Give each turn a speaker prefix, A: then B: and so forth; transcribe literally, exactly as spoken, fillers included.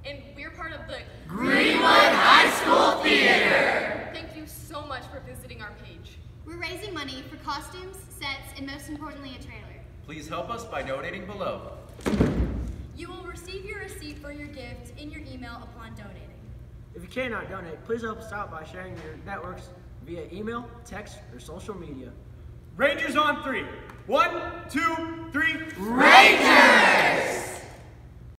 A: and we're part of the
B: Greenwood High School Theater.
A: Thank you so much for visiting our page.
C: We're raising money for costumes, sets, and most importantly, a trailer.
D: Please help us by donating below.
E: You will receive your receipt for your gift in your email upon donating.
F: If you cannot donate, please help us out by sharing your networks via email, text, or social media.
G: Rangers on three. One, two, three.
B: Rangers!